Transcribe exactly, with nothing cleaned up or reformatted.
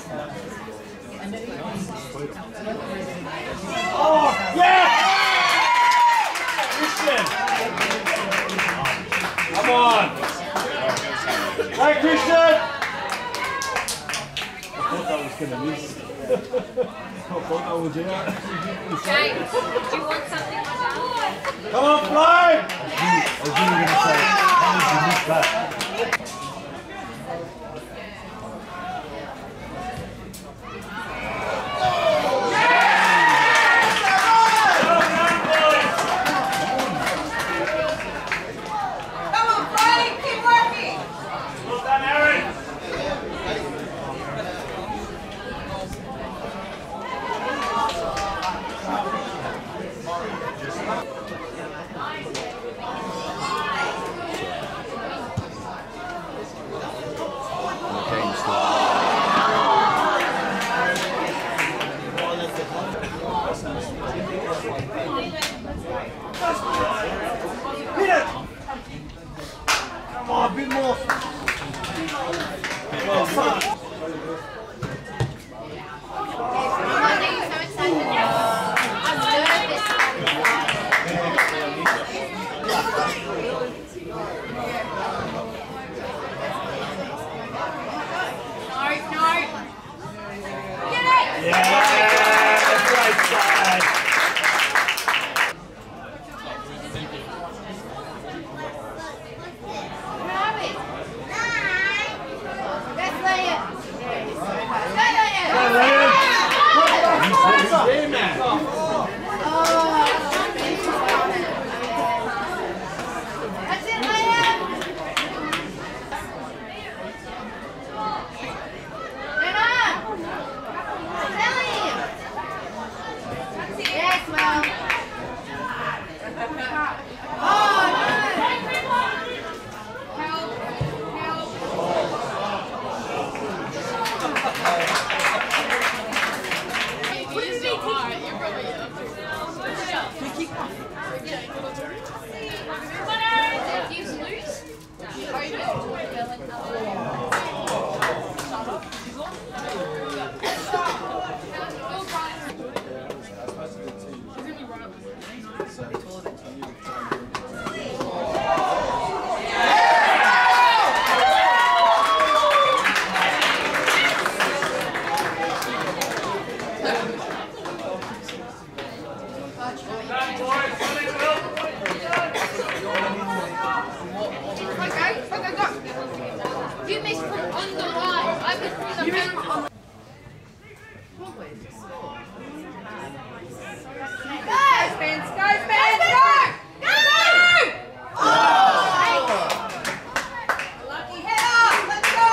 Oh, yeah! Christian! Come on! Hey, Christian! I thought that was going to miss. I thought that was it. James, do you want something like that? Come on, fly! I was really going to say, how did you miss that? Come on, a bit more. Well, son. You missed from on the right. I missed from the back. Go! Spence, go, Spence, go! Go! Oh! Lucky head up, let's go!